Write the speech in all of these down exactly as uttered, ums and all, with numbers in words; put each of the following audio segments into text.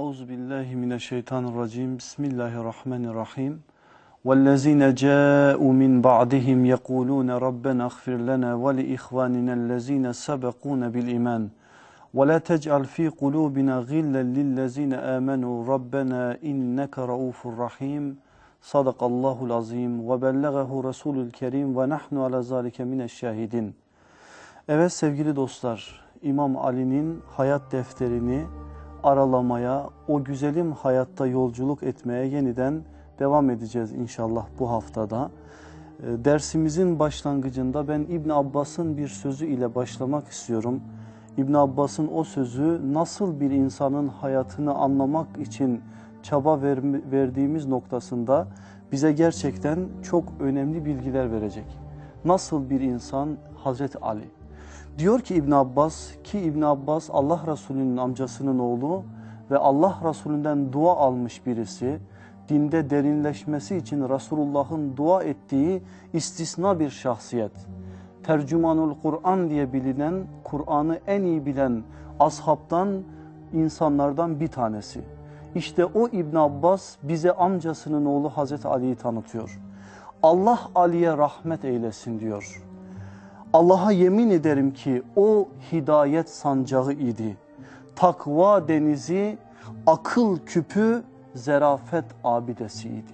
Euzubillahimineşşeytanirracim. Bismillahirrahmanirrahim. وَالَّذ۪ينَ جَاءُوا مِنْ بَعْدِهِمْ يَقُولُونَ رَبَّنَا اغْفِرْ لَنَا وَلِإِخْوَانِنَا الَّذ۪ينَ سَبَقُونَ بِالْإِيمَانِ وَلَا تَجْعَلْ ف۪ي قُلُوبِنَا غِلًّا لِلَّذ۪ينَ آمَنُوا رَبَّنَا اِنَّكَ رَؤُوفٌ رَحِيمٌ Sadakallahul azim ve bellegahu Resulül Kerim ve nahnu ala zalike mineşşahidin. Evet sevgili dostlar, İmam Ali'nin hayat defterini aralamaya, o güzelim hayatta yolculuk etmeye yeniden devam edeceğiz inşallah bu haftada. Dersimizin başlangıcında ben İbn Abbas'ın bir sözü ile başlamak istiyorum. İbn Abbas'ın o sözü nasıl bir insanın hayatını anlamak için çaba ver, verdiğimiz noktasında bize gerçekten çok önemli bilgiler verecek. Nasıl bir insan Hazreti Ali? Diyor ki İbn Abbas, ki İbn Abbas Allah Resulü'nün amcasının oğlu ve Allah Resulü'nden dua almış birisi, dinde derinleşmesi için Resulullah'ın dua ettiği istisna bir şahsiyet. Tercümanul Kur'an diye bilinen, Kur'an'ı en iyi bilen ashabtan, insanlardan bir tanesi. İşte o İbn Abbas bize amcasının oğlu Hazreti Ali'yi tanıtıyor. Allah Ali'ye rahmet eylesin diyor. Allah'a yemin ederim ki o hidayet sancağı idi. Takva denizi, akıl küpü, zerafet abidesiydi.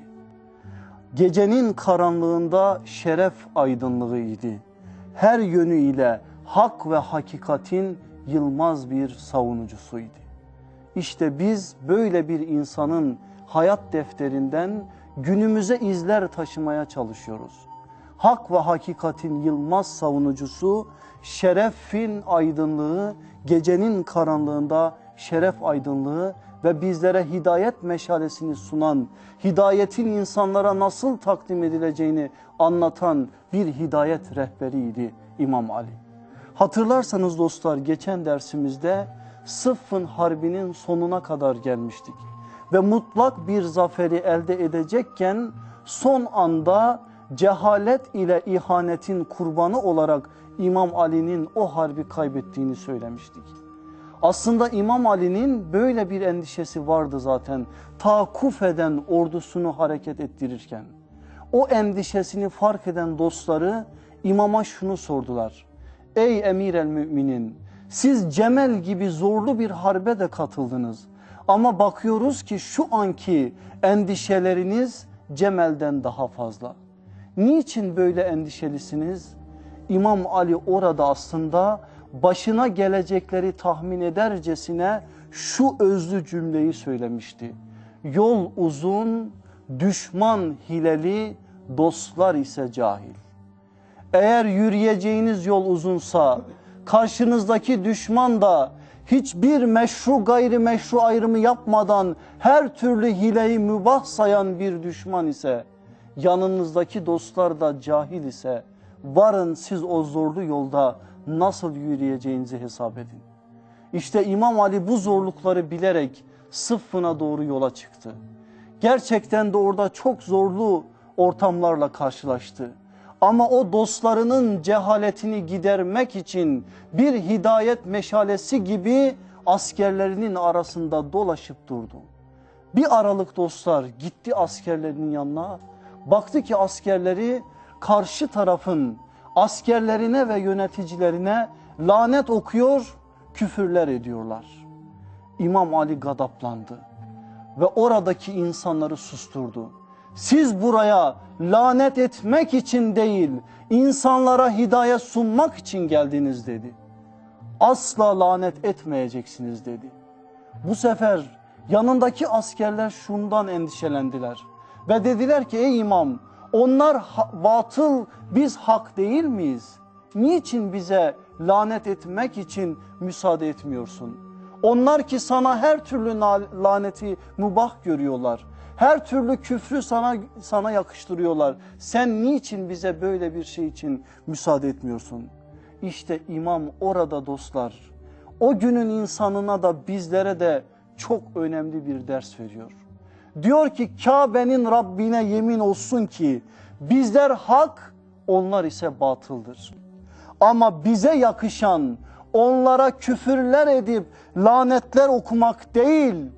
Gecenin karanlığında şeref aydınlığıydı. Her yönüyle hak ve hakikatin yılmaz bir savunucusuydu. İşte biz böyle bir insanın hayat defterinden günümüze izler taşımaya çalışıyoruz. Hak ve hakikatin yılmaz savunucusu, şerefin aydınlığı, gecenin karanlığında şeref aydınlığı ve bizlere hidayet meşalesini sunan, hidayetin insanlara nasıl takdim edileceğini anlatan bir hidayet rehberiydi İmam Ali. Hatırlarsanız dostlar, geçen dersimizde Sıffın Harbi'nin sonuna kadar gelmiştik. Ve mutlak bir zaferi elde edecekken son anda cehalet ile ihanetin kurbanı olarak İmam Ali'nin o harbi kaybettiğini söylemiştik. Aslında İmam Ali'nin böyle bir endişesi vardı zaten, taakuf eden ordusunu hareket ettirirken. O endişesini fark eden dostları imama şunu sordular: ey emir el müminin, siz Cemel gibi zorlu bir harbe de katıldınız ama bakıyoruz ki şu anki endişeleriniz Cemel'den daha fazla. Niçin böyle endişelisiniz? İmam Ali orada aslında başına gelecekleri tahmin edercesine şu özlü cümleyi söylemişti: yol uzun, düşman hileli, dostlar ise cahil. Eğer yürüyeceğiniz yol uzunsa, karşınızdaki düşman da hiçbir meşru gayrimeşru ayrımı yapmadan her türlü hileyi mübah sayan bir düşman ise, yanınızdaki dostlar da cahil ise, varın siz o zorlu yolda nasıl yürüyeceğinizi hesap edin. İşte İmam Ali bu zorlukları bilerek Sıffın'a doğru yola çıktı. Gerçekten de orada çok zorlu ortamlarla karşılaştı. Ama o dostlarının cehaletini gidermek için bir hidayet meşalesi gibi askerlerinin arasında dolaşıp durdu. Bir aralık dostlar gitti askerlerinin yanına. Baktı ki askerleri karşı tarafın askerlerine ve yöneticilerine lanet okuyor, küfürler ediyorlar. İmam Ali gadaplandı ve oradaki insanları susturdu. Siz buraya lanet etmek için değil, insanlara hidayet sunmak için geldiniz dedi. Asla lanet etmeyeceksiniz dedi. Bu sefer yanındaki askerler şundan endişelendiler ve dediler ki ey imam, onlar batıl, biz hak değil miyiz? Niçin bize lanet etmek için müsaade etmiyorsun? Onlar ki sana her türlü laneti mübah görüyorlar. Her türlü küfrü sana sana yakıştırıyorlar. Sen niçin bize böyle bir şey için müsaade etmiyorsun? İşte imam orada dostlar, o günün insanına da bizlere de çok önemli bir ders veriyor. Diyor ki Kabe'nin Rabbine yemin olsun ki bizler hak, onlar ise batıldır. Ama bize yakışan onlara küfürler edip lanetler okumak değil,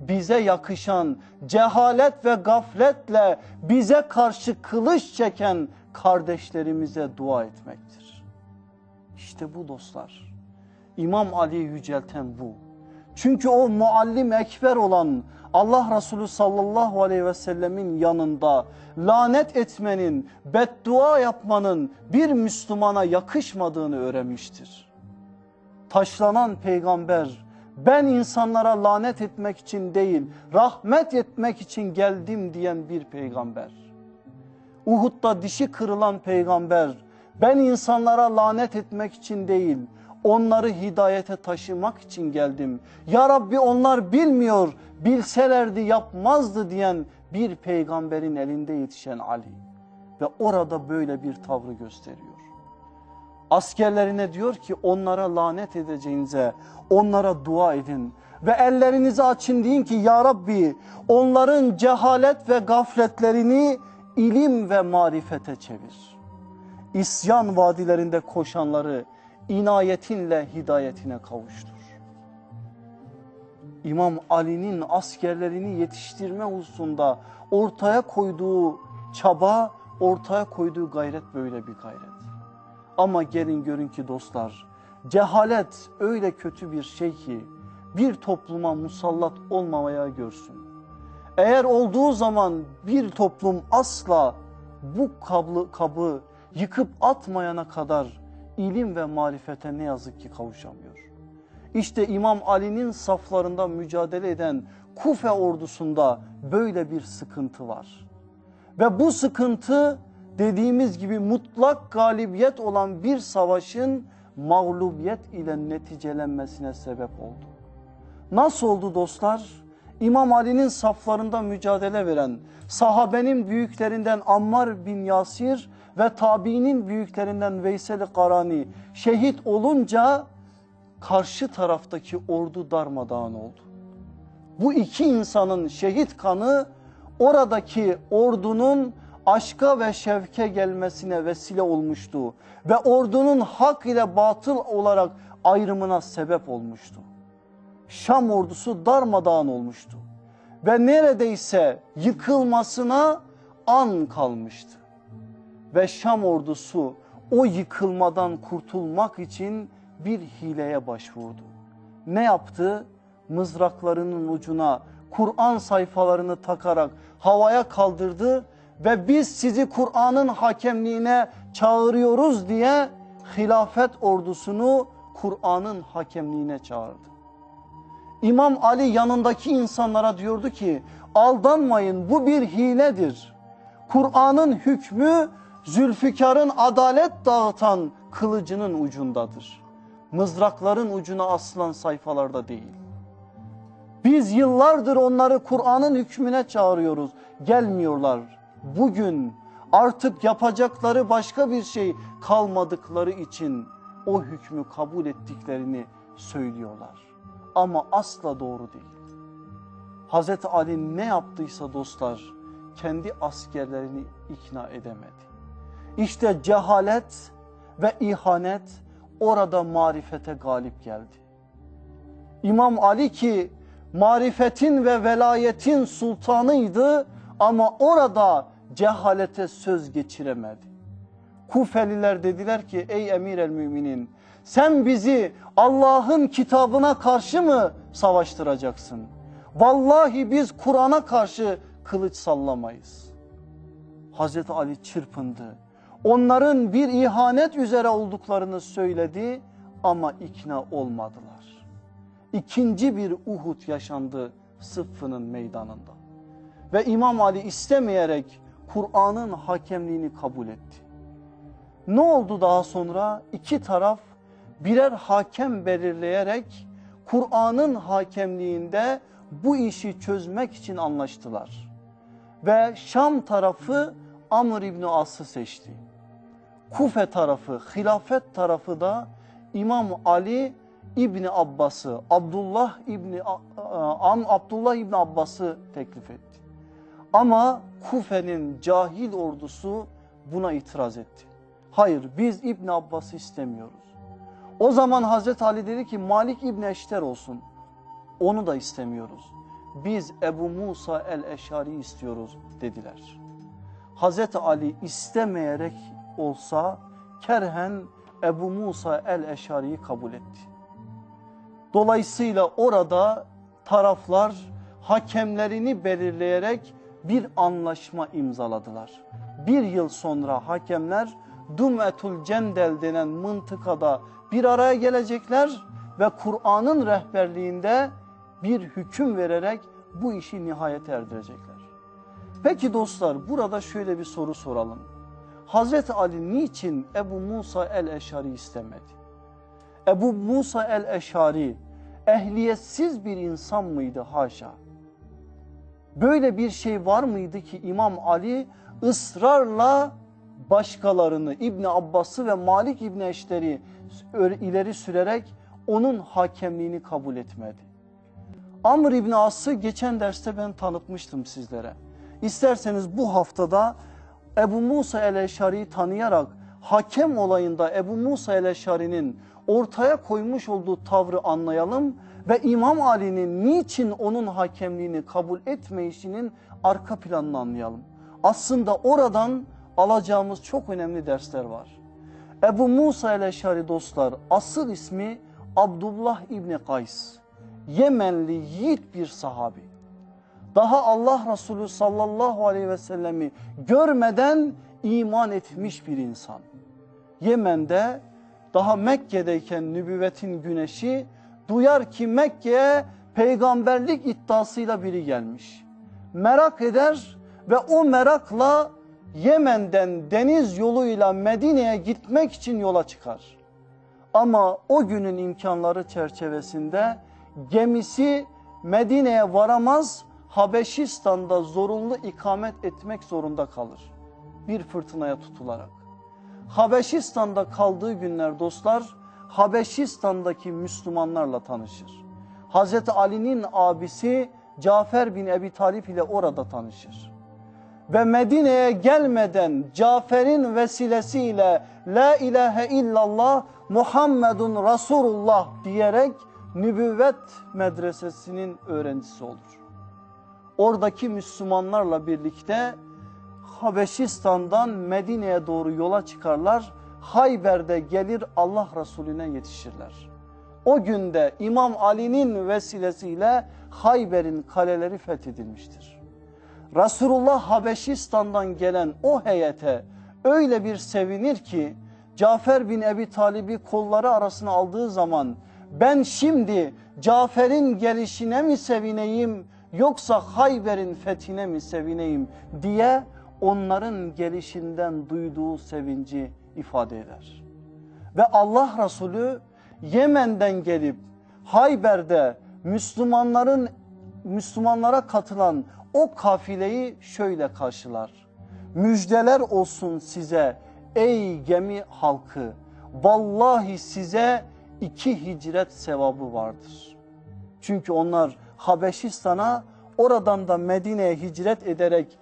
bize yakışan cehalet ve gafletle bize karşı kılıç çeken kardeşlerimize dua etmektir. İşte bu dostlar. İmam Ali'yi yücelten bu. Çünkü o muallim ekber olan Allah Resulü sallallahu aleyhi ve sellemin yanında lanet etmenin, beddua yapmanın bir Müslümana yakışmadığını öğrenmiştir. Taşlanan peygamber, ben insanlara lanet etmek için değil, rahmet etmek için geldim diyen bir peygamber. Uhud'da dişi kırılan peygamber, ben insanlara lanet etmek için değil, onları hidayete taşımak için geldim. Ya Rabbi onlar bilmiyor, bilselerdi yapmazdı diyen bir peygamberin elinde yetişen Ali. Ve orada böyle bir tavrı gösteriyor. Askerlerine diyor ki onlara lanet edeceğinize onlara dua edin. Ve ellerinizi açın deyin ki ya Rabbi onların cehalet ve gafletlerini ilim ve marifete çevir. İsyan vadilerinde koşanları inayetinle hidayetine kavuştur. İmam Ali'nin askerlerini yetiştirme hususunda ortaya koyduğu çaba, ortaya koyduğu gayret böyle bir gayret. Ama gelin görün ki dostlar, cehalet öyle kötü bir şey ki bir topluma musallat olmamaya görsün. Eğer olduğu zaman bir toplum asla bu kabı, kabı yıkıp atmayana kadar ilim ve marifete ne yazık ki kavuşamıyor. İşte İmam Ali'nin saflarında mücadele eden Kufe ordusunda böyle bir sıkıntı var. Ve bu sıkıntı dediğimiz gibi mutlak galibiyet olan bir savaşın mağlubiyet ile neticelenmesine sebep oldu. Nasıl oldu dostlar? İmam Ali'nin saflarında mücadele veren sahabenin büyüklerinden Ammar bin Yasir ve tabiinin büyüklerinden Veysel-i Karani şehit olunca karşı taraftaki ordu darmadağın oldu. Bu iki insanın şehit kanı oradaki ordunun aşka ve şevke gelmesine vesile olmuştu ve ordunun hak ile batıl olarak ayrımına sebep olmuştu. Şam ordusu darmadağın olmuştu ve neredeyse yıkılmasına an kalmıştı. Ve Şam ordusu o yıkılmadan kurtulmak için bir hileye başvurdu. Ne yaptı? Mızraklarının ucuna Kur'an sayfalarını takarak havaya kaldırdı ve biz sizi Kur'an'ın hakemliğine çağırıyoruz diye hilafet ordusunu Kur'an'ın hakemliğine çağırdı. İmam Ali yanındaki insanlara diyordu ki aldanmayın, bu bir hiledir. Kur'an'ın hükmü Zülfikar'ın adalet dağıtan kılıcının ucundadır. Mızrakların ucuna asılan sayfalarda değil. Biz yıllardır onları Kur'an'ın hükmüne çağırıyoruz. Gelmiyorlar. Bugün artık yapacakları başka bir şey kalmadıkları için o hükmü kabul ettiklerini söylüyorlar. Ama asla doğru değil. Hazreti Ali ne yaptıysa dostlar kendi askerlerini ikna edemedi. İşte cehalet ve ihanet orada marifete galip geldi. İmam Ali ki marifetin ve velayetin sultanıydı ama orada cehalete söz geçiremedi. Kufeliler dediler ki ey emir el müminin sen bizi Allah'ın kitabına karşı mı savaştıracaksın? Vallahi biz Kur'an'a karşı kılıç sallamayız. Hazreti Ali çırpındı. Onların bir ihanet üzere olduklarını söyledi ama ikna olmadılar. İkinci bir Uhud yaşandı Sıffın'ın meydanında. Ve İmam Ali istemeyerek Kur'an'ın hakemliğini kabul etti. Ne oldu daha sonra? İki taraf birer hakem belirleyerek Kur'an'ın hakemliğinde bu işi çözmek için anlaştılar. Ve Şam tarafı Amr İbni As'ı seçti. Kufe tarafı, hilafet tarafı da İmam Ali İbni Abbas'ı, Abdullah İbni Am Abdullah İbni Abbas'ı teklif etti. Ama Kufe'nin cahil ordusu buna itiraz etti. Hayır, biz İbni Abbas'ı istemiyoruz. O zaman Hazreti Ali dedi ki Malik İbni Eşter olsun. Onu da istemiyoruz. biz Ebu Musa el-Eşari istiyoruz dediler. Hazreti Ali istemeyerek olsa kerhen Ebu Musa el-Eşari'yi kabul etti. Dolayısıyla orada taraflar hakemlerini belirleyerek bir anlaşma imzaladılar. Bir yıl sonra hakemler Dum'etul Cendel denen mıntıkada bir araya gelecekler ve Kur'an'ın rehberliğinde bir hüküm vererek bu işi nihayete erdirecekler. Peki dostlar, burada şöyle bir soru soralım. Hazreti Ali niçin Ebu Musa el-Eşari istemedi? Ebu Musa el-Eşari ehliyetsiz bir insan mıydı? Haşa. Böyle bir şey var mıydı ki İmam Ali ısrarla başkalarını, İbni Abbas'ı ve Malik İbni Eşter'i ileri sürerek onun hakemliğini kabul etmedi? Amr İbni As'ı geçen derste ben tanıtmıştım sizlere. İsterseniz bu haftada Ebu Musa el-Eşari'yi tanıyarak hakem olayında Ebu Musa el-Eşari'nin ortaya koymuş olduğu tavrı anlayalım ve İmam Ali'nin niçin onun hakemliğini kabul etmeyişinin arka planını anlayalım. Aslında oradan alacağımız çok önemli dersler var. Ebu Musa el-Eşari dostlar, asıl ismi Abdullah İbni Kays. Yemenli yiğit bir sahabi. Daha Allah Resulü sallallahu aleyhi ve sellemi görmeden iman etmiş bir insan. Yemen'de daha Mekke'deyken nübüvvetin güneşi duyar ki Mekke'ye peygamberlik iddiasıyla biri gelmiş. Merak eder ve o merakla Yemen'den deniz yoluyla Medine'ye gitmek için yola çıkar. Ama o günün imkanları çerçevesinde gemisi Medine'ye varamaz, Habeşistan'da zorunlu ikamet etmek zorunda kalır. Bir fırtınaya tutularak. Habeşistan'da kaldığı günler dostlar, Habeşistan'daki Müslümanlarla tanışır. Hazreti Ali'nin abisi Cafer bin Ebi Talip ile orada tanışır. Ve Medine'ye gelmeden Cafer'in vesilesiyle La ilahe illallah Muhammedun Resulullah diyerek nübüvvet medresesinin öğrencisi olur. Oradaki Müslümanlarla birlikte Habeşistan'dan Medine'ye doğru yola çıkarlar. Hayber'de gelir Allah Resulüne yetişirler. O günde İmam Ali'nin vesilesiyle Hayber'in kaleleri fethedilmiştir. Resulullah Habeşistan'dan gelen o heyete öyle bir sevinir ki Cafer bin Ebi Talib'i kolları arasına aldığı zaman ben şimdi Cafer'in gelişine mi sevineyim yoksa Hayber'in fethine mi sevineyim diye onların gelişinden duyduğu sevinci ifade eder. Ve Allah Resulü Yemen'den gelip Hayber'de Müslümanların Müslümanlara katılan o kafileyi şöyle karşılar. Müjdeler olsun size ey gemi halkı, vallahi size iki hicret sevabı vardır. Çünkü onlar Habeşistan'a, oradan da Medine'ye hicret ederek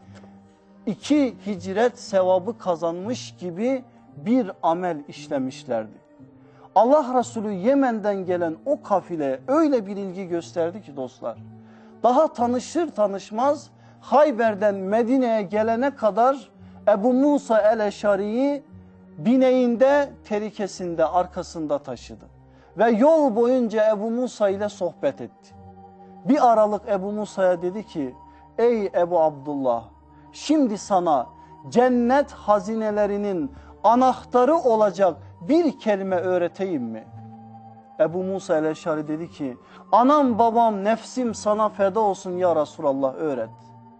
iki hicret sevabı kazanmış gibi bir amel işlemişlerdi. Allah Resulü Yemen'den gelen o kafile öyle bir ilgi gösterdi ki dostlar. Daha tanışır tanışmaz Hayber'den Medine'ye gelene kadar Ebu Musa el-Eşari'yi bineğinde, terikesinde, arkasında taşıdı. Ve yol boyunca Ebu Musa ile sohbet etti. Bir aralık Ebu Musa'ya dedi ki ey Ebu Abdullah, şimdi sana cennet hazinelerinin anahtarı olacak bir kelime öğreteyim mi? Ebu Musa el-Eşari dedi ki anam babam nefsim sana feda olsun ya Resulallah, öğret.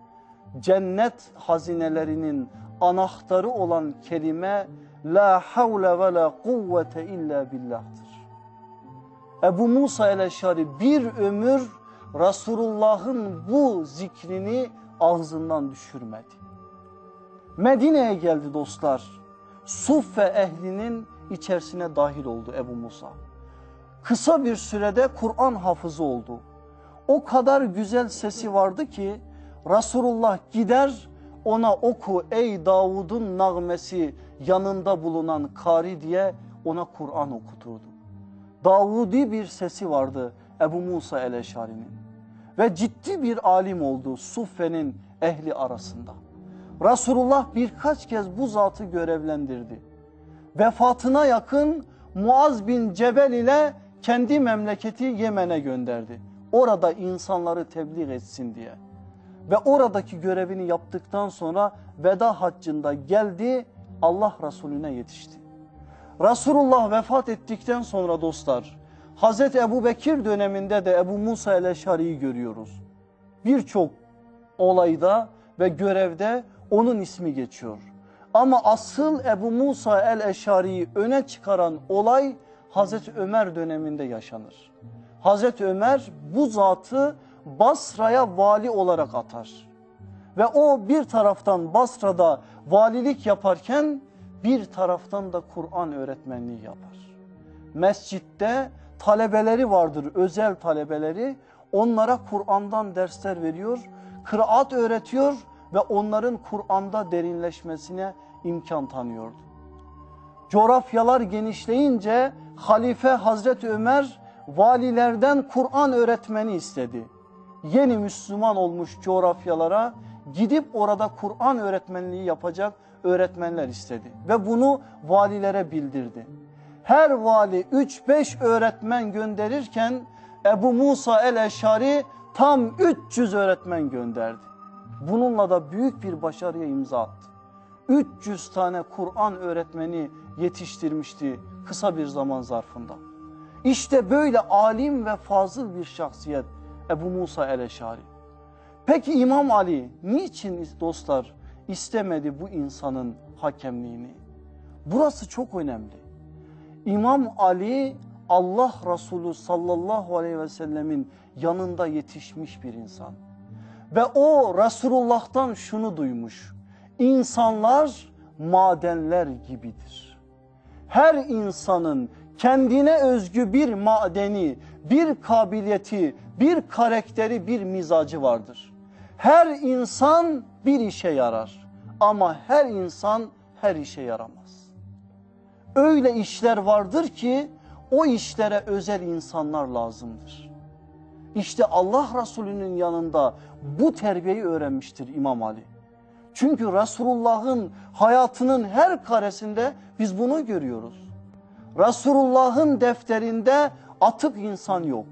Cennet hazinelerinin anahtarı olan kelime la havle ve la kuvvete illa billah'tır. Ebu Musa el-Eşari bir ömür Resulullah'ın bu zikrini ağzından düşürmedi. Medine'ye geldi dostlar. Suffe ehlinin içerisine dahil oldu Ebu Musa. Kısa bir sürede Kur'an hafızı oldu. O kadar güzel sesi vardı ki Resulullah gider ona oku ey Davud'un nağmesi yanında bulunan kari diye ona Kur'an okuturdu. Davudi bir sesi vardı Ebu Musa el-Eşari'nin. ve ciddi bir alim oldu Suffe'nin ehli arasında. Resulullah birkaç kez bu zatı görevlendirdi. Vefatına yakın Muaz bin Cebel ile kendi memleketi Yemen'e gönderdi. Orada insanları tebliğ etsin diye. Ve oradaki görevini yaptıktan sonra veda haccında geldi, Allah Resulüne yetişti. Resulullah vefat ettikten sonra dostlar, Hazreti Ebu Bekir döneminde de Ebu Musa el-Eşari'yi görüyoruz. Birçok olayda ve görevde onun ismi geçiyor. Ama asıl Ebu Musa el-Eşari'yi öne çıkaran olay Hazreti Ömer döneminde yaşanır. Hazreti Ömer bu zatı Basra'ya vali olarak atar. Ve o bir taraftan Basra'da valilik yaparken bir taraftan da Kur'an öğretmenliği yapar. Mescitte talebeleri vardır, özel talebeleri. Onlara Kur'an'dan dersler veriyor, kıraat öğretiyor ve onların Kur'an'da derinleşmesine imkan tanıyordu. Coğrafyalar genişleyince Halife Hazreti Ömer valilerden Kur'an öğretmeni istedi. Yeni Müslüman olmuş coğrafyalara gidip orada Kur'an öğretmenliği yapacak öğretmenler istedi. Ve bunu valilere bildirdi. Her vali üç beş öğretmen gönderirken Ebu Musa el-Eşari tam üç yüz öğretmen gönderdi. Bununla da büyük bir başarıya imza attı. üç yüz tane Kur'an öğretmeni yetiştirmişti kısa bir zaman zarfında. İşte böyle alim ve fazıl bir şahsiyet Ebu Musa el-Eşari. Peki İmam Ali niçin dostlar istemedi bu insanın hakemliğini? Burası çok önemli. İmam Ali Allah Resulü sallallahu aleyhi ve sellemin yanında yetişmiş bir insan. Ve o Resulullah'tan şunu duymuş: İnsanlar madenler gibidir. Her insanın kendine özgü bir madeni, bir kabiliyeti, bir karakteri, bir mizacı vardır. Her insan bir işe yarar ama her insan her işe yaramaz. Öyle işler vardır ki o işlere özel insanlar lazımdır. İşte Allah Resulü'nün yanında bu terbiyeyi öğrenmiştir İmam Ali. Çünkü Resulullah'ın hayatının her karesinde biz bunu görüyoruz. Resulullah'ın defterinde atık insan yok.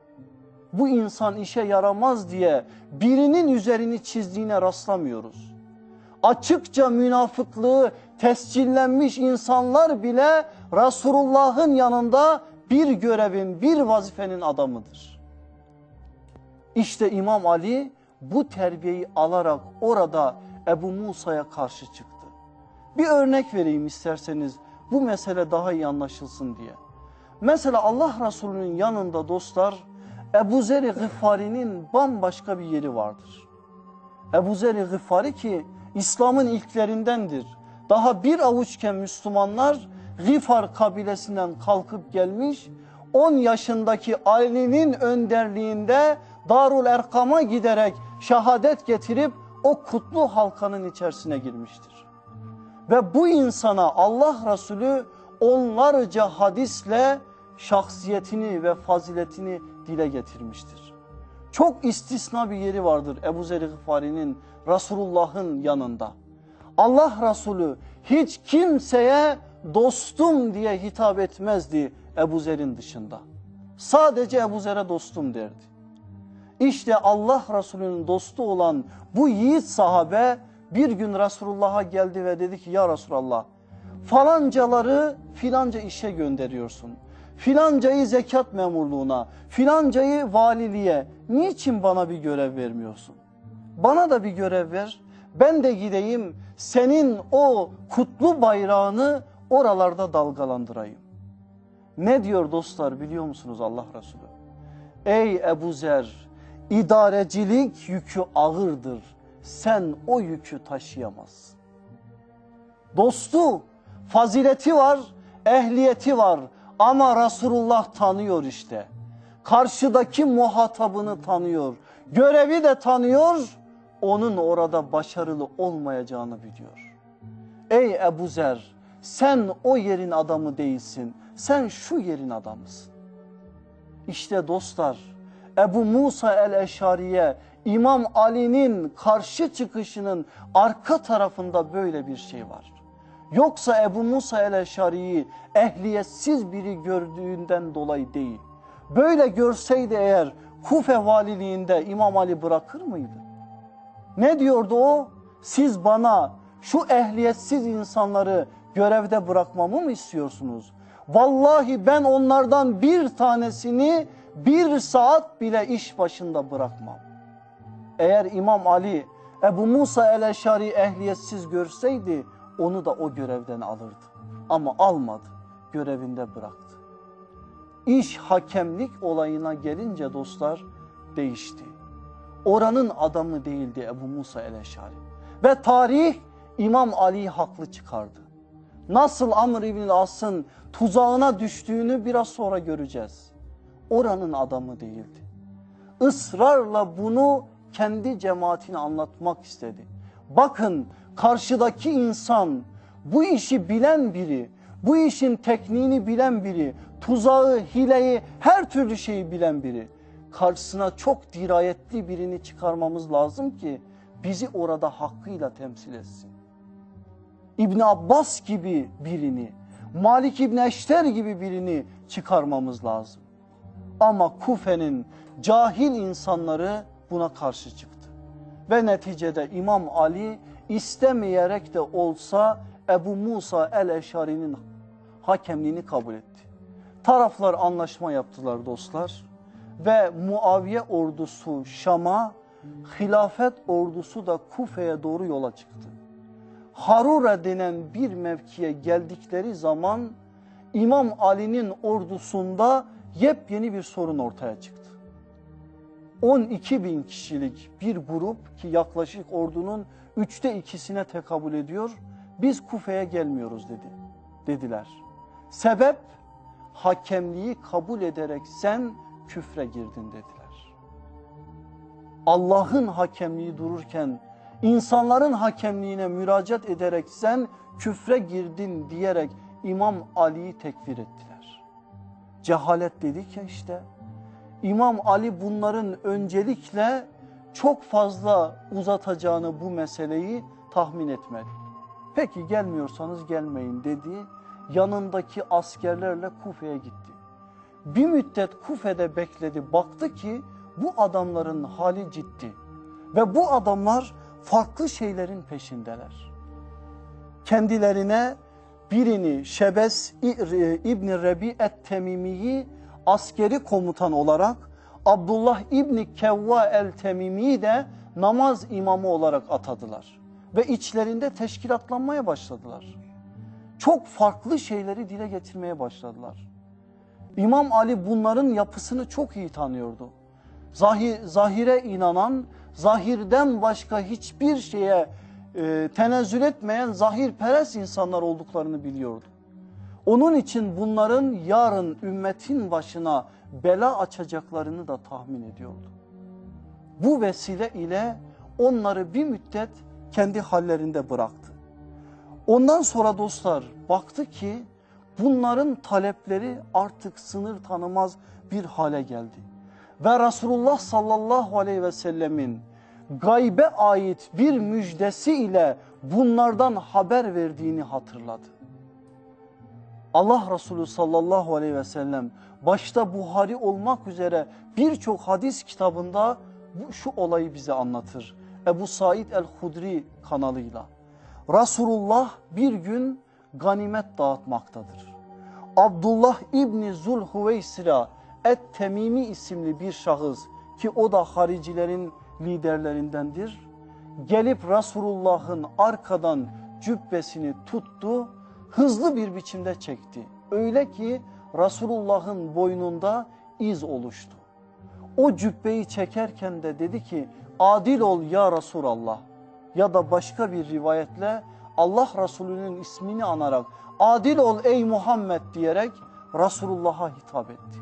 Bu insan işe yaramaz diye birinin üzerini çizdiğine rastlamıyoruz. Açıkça münafıklığı tescillenmiş insanlar bile Resulullah'ın yanında bir görevin, bir vazifenin adamıdır. İşte İmam Ali bu terbiyeyi alarak orada Ebu Musa'ya karşı çıktı. Bir örnek vereyim isterseniz bu mesele daha iyi anlaşılsın diye. Mesela Allah Resulü'nün yanında dostlar Ebu Zer-i Gıfari'nin bambaşka bir yeri vardır. Ebu Zer-i Gıfari ki İslam'ın ilklerindendir. Daha bir avuçken Müslümanlar Gıfar kabilesinden kalkıp gelmiş, on yaşındaki Ali'nin önderliğinde Darul Erkam'a giderek şehadet getirip o kutlu halkanın içerisine girmiştir. Ve bu insana Allah Resulü onlarca hadisle şahsiyetini ve faziletini dile getirmiştir. Çok istisna bir yeri vardır Ebu Zer-i Gıfari'nin Resulullah'ın yanında. Allah Resulü hiç kimseye dostum diye hitap etmezdi Ebu Zer'in dışında. Sadece Ebu Zer'e dostum derdi. İşte Allah Resulü'nün dostu olan bu yiğit sahabe bir gün Resulullah'a geldi ve dedi ki ya Resulallah falancaları filanca işe gönderiyorsun. Filancayı zekat memurluğuna, filancayı valiliğe, niçin bana bir görev vermiyorsun? Bana da bir görev ver, ben de gideyim senin o kutlu bayrağını oralarda dalgalandırayım. Ne diyor dostlar biliyor musunuz Allah Resulü? Ey Ebu Zer, idarecilik yükü ağırdır, sen o yükü taşıyamazsın. Dostu, fazileti var, ehliyeti var ama Resulullah tanıyor işte. Karşıdaki muhatabını tanıyor, görevi de tanıyor, onun orada başarılı olmayacağını biliyor. Ey Ebu Zer, sen o yerin adamı değilsin, sen şu yerin adamısın. İşte dostlar, Ebu Musa el-Eşari'ye İmam Ali'nin karşı çıkışının arka tarafında böyle bir şey var. Yoksa Ebu Musa el-Eşari'yi ehliyetsiz biri gördüğünden dolayı değil. Böyle görseydi eğer Kufe valiliğinde İmam Ali bırakır mıydı? Ne diyordu o? Siz bana şu ehliyetsiz insanları görevde bırakmamı mı istiyorsunuz? Vallahi ben onlardan bir tanesini bir saat bile iş başında bırakmam. Eğer İmam Ali Ebu Musa el-Eşari ehliyetsiz görseydi onu da o görevden alırdı. Ama almadı, görevinde bıraktı. İş hakemlik olayına gelince dostlar değişti. Oranın adamı değildi Ebu Musa el-Eşari. Ve tarih İmam Ali'yi haklı çıkardı. Nasıl Amr İbn As'ın tuzağına düştüğünü biraz sonra göreceğiz. Oranın adamı değildi. Israrla bunu kendi cemaatine anlatmak istedi. Bakın karşıdaki insan bu işi bilen biri, bu işin tekniğini bilen biri, tuzağı, hileyi, her türlü şeyi bilen biri. Karşısına çok dirayetli birini çıkarmamız lazım ki bizi orada hakkıyla temsil etsin. İbn Abbas gibi birini, Malik İbn Eşter gibi birini çıkarmamız lazım. Ama Kufe'nin cahil insanları buna karşı çıktı. Ve neticede İmam Ali istemeyerek de olsa Ebu Musa el-Eşari'nin hakemliğini kabul etti. Taraflar anlaşma yaptılar dostlar. Ve Muaviye ordusu Şam'a, hilafet ordusu da Kufe'ye doğru yola çıktı. Harura denen bir mevkiye geldikleri zaman İmam Ali'nin ordusunda yepyeni bir sorun ortaya çıktı. on iki bin kişilik bir grup ki yaklaşık ordunun üçte ikisine tekabül ediyor. Biz Kufe'ye gelmiyoruz dedi. Dediler. Sebep hakemliği kabul ederek sen küfre girdin dediler. Allah'ın hakemliği dururken insanların hakemliğine müracaat ederek sen küfre girdin diyerek İmam Ali'yi tekfir ettiler. Cehalet dedik ya işte. İmam Ali bunların öncelikle çok fazla uzatacağını bu meseleyi tahmin etmedi. Peki gelmiyorsanız gelmeyin dedi. Yanındaki askerlerle Kufe'ye gitti. Bir müddet Kufe'de bekledi. Baktı ki bu adamların hali ciddi. Ve bu adamlar farklı şeylerin peşindeler. Kendilerine birini Şebes İbni Rebi et-Temimi'yi askeri komutan olarak, Abdullah İbni Kevva el-Temimi'yi de namaz imamı olarak atadılar. Ve içlerinde teşkilatlanmaya başladılar. Çok farklı şeyleri dile getirmeye başladılar. İmam Ali bunların yapısını çok iyi tanıyordu. Zahir, zahire inanan, zahirden başka hiçbir şeye e, tenezzül etmeyen zahirperest insanlar olduklarını biliyordu. Onun için bunların yarın ümmetin başına bela açacaklarını da tahmin ediyordu. Bu vesile ile onları bir müddet kendi hallerinde bıraktı. Ondan sonra dostlar baktı ki bunların talepleri artık sınır tanımaz bir hale geldi. Ve Resulullah sallallahu aleyhi ve sellemin gaybe ait bir müjdesi ile bunlardan haber verdiğini hatırladı. Allah Resulü sallallahu aleyhi ve sellem başta Buhari olmak üzere birçok hadis kitabında bu, şu olayı bize anlatır. Ebu Said el-Hudri kanalıyla. Resulullah bir gün ganimet dağıtmaktadır. Abdullah İbni Zulhüveysira et-Temimi isimli bir şahıs ki o da haricilerin liderlerindendir. Gelip Resulullah'ın arkadan cübbesini tuttu, hızlı bir biçimde çekti. Öyle ki Resulullah'ın boynunda iz oluştu. O cübbeyi çekerken de dedi ki adil ol ya Resulallah, ya da başka bir rivayetle Allah Resulü'nün ismini anarak adil ol ey Muhammed diyerek Resulullah'a hitap etti.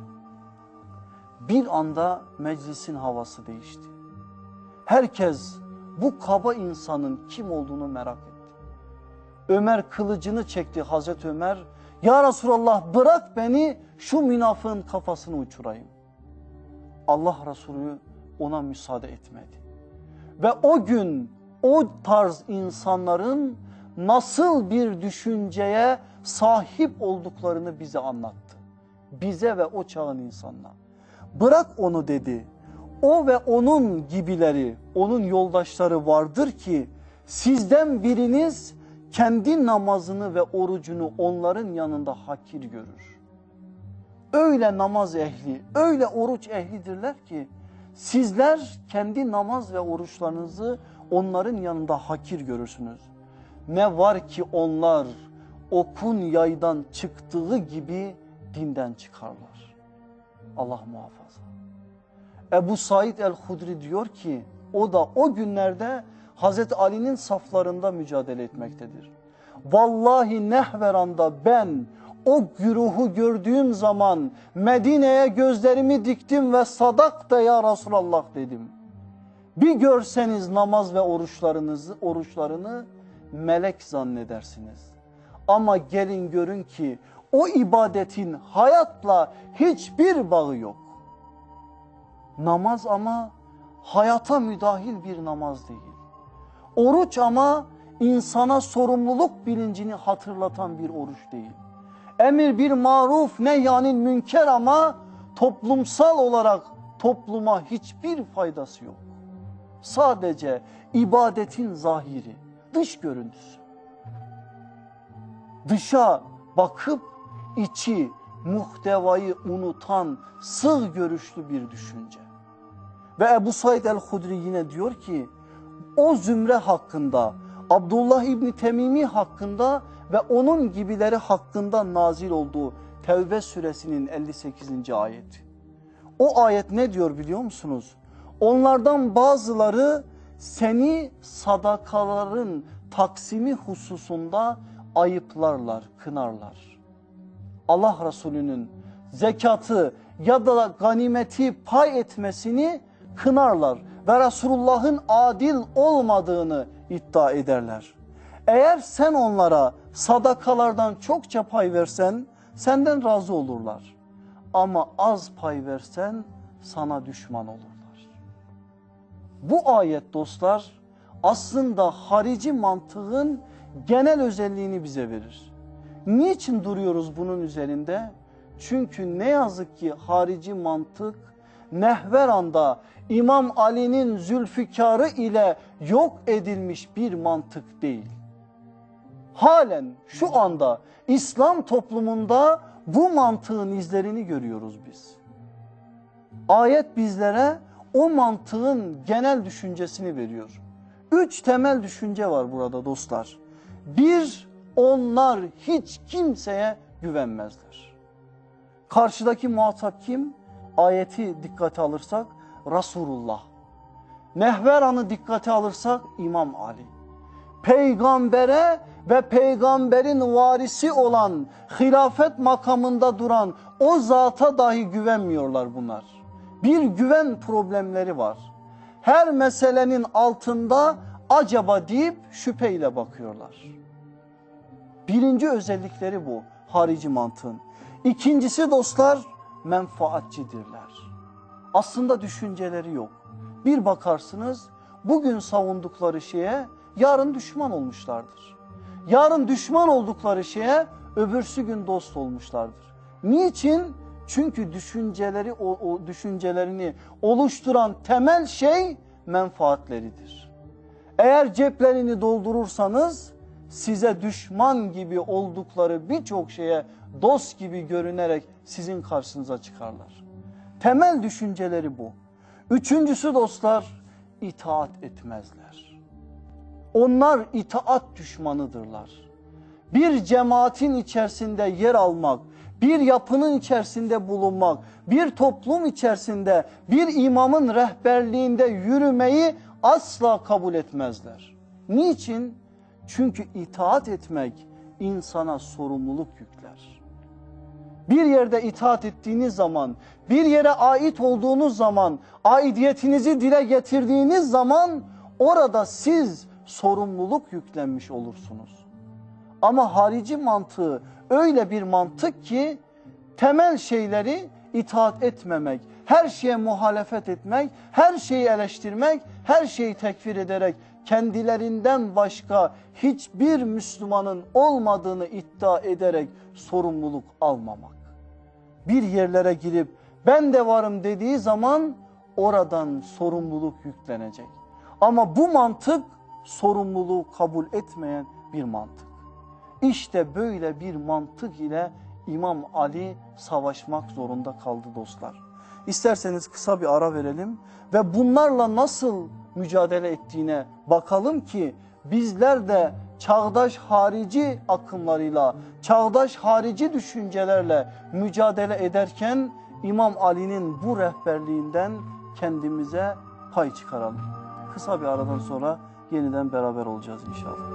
Bir anda meclisin havası değişti. Herkes bu kaba insanın kim olduğunu merak etti. Ömer kılıcını çekti. Hazreti Ömer, ya Resulallah bırak beni şu münafığın kafasını uçurayım. Allah Resulü ona müsaade etmedi. Ve o gün o tarz insanların nasıl bir düşünceye sahip olduklarını bize anlattı. Bize ve o çağın insanına. Bırak onu dedi. O ve onun gibileri, onun yoldaşları vardır ki sizden biriniz kendi namazını ve orucunu onların yanında hakir görür. Öyle namaz ehli, öyle oruç ehlidirler ki sizler kendi namaz ve oruçlarınızı onların yanında hakir görürsünüz. Ne var ki onlar okun yaydan çıktığı gibi dinden çıkarlar. Allah muhafaza. Ebu Said el-Hudri diyor ki o da o günlerde Hazreti Ali'nin saflarında mücadele etmektedir. Vallahi Nehveran'da ben o güruhu gördüğüm zaman Medine'ye gözlerimi diktim ve sadak da ya Resulallah dedim. Bir görseniz namaz ve oruçlarınızı, oruçlarını melek zannedersiniz. Ama gelin görün ki o ibadetin hayatla hiçbir bağı yok. Namaz ama hayata müdahil bir namaz değil. Oruç ama insana sorumluluk bilincini hatırlatan bir oruç değil. Emir bir maruf nehyanil münker ama toplumsal olarak topluma hiçbir faydası yok. Sadece ibadetin zahiri, dış görüntüsü. Dışa bakıp içi, muhtevayı unutan sığ görüşlü bir düşünce. Ve Ebu Said el-Hudri yine diyor ki o zümre hakkında, Abdullah İbni Temimi hakkında ve onun gibileri hakkında nazil olduğu Tevbe suresinin elli sekizinci ayeti. O ayet ne diyor biliyor musunuz? Onlardan bazıları seni sadakaların taksimi hususunda ayıplarlar, kınarlar. Allah Resulü'nün zekatı ya da ganimeti pay etmesini kınarlar ve Resulullah'ın adil olmadığını iddia ederler. Eğer sen onlara sadakalardan çokça pay versen senden razı olurlar. Ama az pay versen sana düşman olurlar. Bu ayet dostlar aslında harici mantığın genel özelliğini bize verir. Niçin duruyoruz bunun üzerinde? Çünkü ne yazık ki harici mantık Nehveran'da İmam Ali'nin Zülfikar'ı ile yok edilmiş bir mantık değil. Halen şu anda İslam toplumunda bu mantığın izlerini görüyoruz biz. Ayet bizlere o mantığın genel düşüncesini veriyor. Üç temel düşünce var burada dostlar. Bir, onlar hiç kimseye güvenmezler. Karşıdaki muhatap kim? Ayeti dikkate alırsak Resulullah. Nehveran'ı dikkate alırsak İmam Ali. Peygambere ve peygamberin varisi olan hilafet makamında duran o zata dahi güvenmiyorlar bunlar. Bir güven problemleri var. Her meselenin altında acaba deyip şüpheyle bakıyorlar. Birinci özellikleri bu harici mantığın. İkincisi dostlar menfaatçidirler. Aslında düşünceleri yok. Bir bakarsınız bugün savundukları şeye yarın düşman olmuşlardır. Yarın düşman oldukları şeye öbürsü gün dost olmuşlardır. Niçin? Çünkü düşünceleri o, o düşüncelerini oluşturan temel şey menfaatleridir. Eğer ceplerini doldurursanız size düşman gibi oldukları birçok şeye dost gibi görünerek sizin karşınıza çıkarlar. Temel düşünceleri bu. Üçüncüsü dostlar itaat etmezler. Onlar itaat düşmanıdırlar. Bir cemaatin içerisinde yer almak, bir yapının içerisinde bulunmak, bir toplum içerisinde bir imamın rehberliğinde yürümeyi asla kabul etmezler. Niçin? Çünkü itaat etmek insana sorumluluk yükler. Bir yerde itaat ettiğiniz zaman, bir yere ait olduğunuz zaman, aidiyetinizi dile getirdiğiniz zaman orada siz sorumluluk yüklenmiş olursunuz. Ama harici mantığı öyle bir mantık ki temel şeyleri itaat etmemek, her şeye muhalefet etmek, her şeyi eleştirmek, her şeyi tekfir ederek kendilerinden başka hiçbir Müslümanın olmadığını iddia ederek sorumluluk almamak. Bir yerlere girip ben de varım dediği zaman oradan sorumluluk yüklenecek. Ama bu mantık sorumluluğu kabul etmeyen bir mantık. İşte böyle bir mantık ile İmam Ali savaşmak zorunda kaldı dostlar. İsterseniz kısa bir ara verelim ve bunlarla nasıl mücadele ettiğine bakalım ki bizler de çağdaş harici akımlarıyla, çağdaş harici düşüncelerle mücadele ederken İmam Ali'nin bu rehberliğinden kendimize pay çıkaralım. Kısa bir aradan sonra yeniden beraber olacağız inşallah.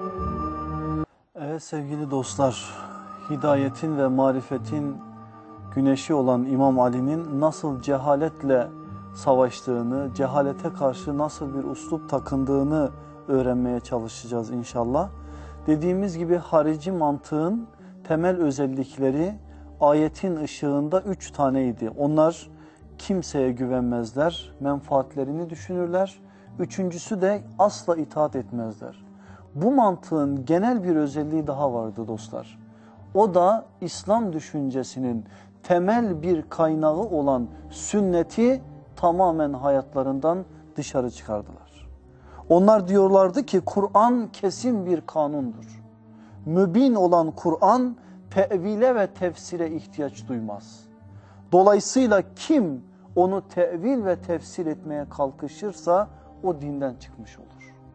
Evet sevgili dostlar, hidayetin ve marifetin güneşi olan İmam Ali'nin nasıl cehaletle savaştığını, cehalete karşı nasıl bir üslup takındığını öğrenmeye çalışacağız inşallah. Dediğimiz gibi harici mantığın temel özellikleri ayetin ışığında üç taneydi. Onlar kimseye güvenmezler, menfaatlerini düşünürler. Üçüncüsü de asla itaat etmezler. Bu mantığın genel bir özelliği daha vardı dostlar. O da İslam düşüncesinin temel bir kaynağı olan sünneti tamamen hayatlarından dışarı çıkardılar. Onlar diyorlardı ki Kur'an kesin bir kanundur. Mübin olan Kur'an tevile ve tefsire ihtiyaç duymaz. Dolayısıyla kim onu tevil ve tefsir etmeye kalkışırsa o dinden çıkmış olur.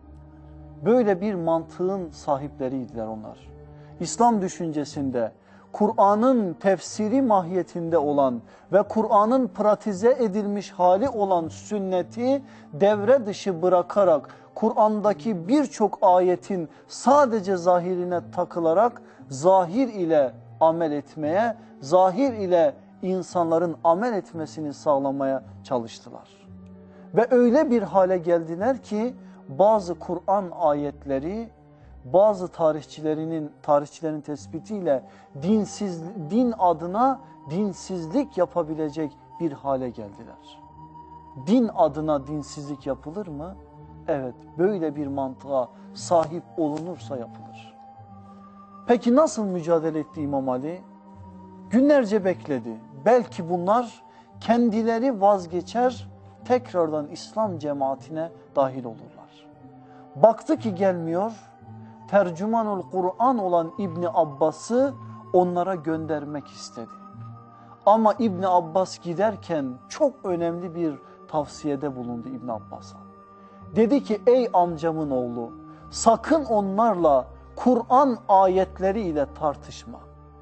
Böyle bir mantığın sahipleriydiler onlar. İslam düşüncesinde Kur'an'ın tefsiri mahiyetinde olan ve Kur'an'ın pratize edilmiş hali olan sünneti devre dışı bırakarak Kur'an'daki birçok ayetin sadece zahirine takılarak zahir ile amel etmeye, zahir ile insanların amel etmesini sağlamaya çalıştılar. Ve öyle bir hale geldiler ki bazı Kur'an ayetleri bazı tarihçilerinin tarihçilerin tespitiyle dinsiz din adına dinsizlik yapabilecek bir hale geldiler. Din adına dinsizlik yapılır mı? Evet, böyle bir mantığa sahip olunursa yapılır. Peki nasıl mücadele etti İmam Ali? Günlerce bekledi. Belki bunlar kendileri vazgeçer, tekrardan İslam cemaatine dahil olurlar. Baktı ki gelmiyor. Tercümanul Kur'an olan İbni Abbas'ı onlara göndermek istedi. Ama İbni Abbas giderken çok önemli bir tavsiyede bulundu İbni Abbas'a. Dedi ki ey amcamın oğlu, sakın onlarla Kur'an ayetleriyle tartışma.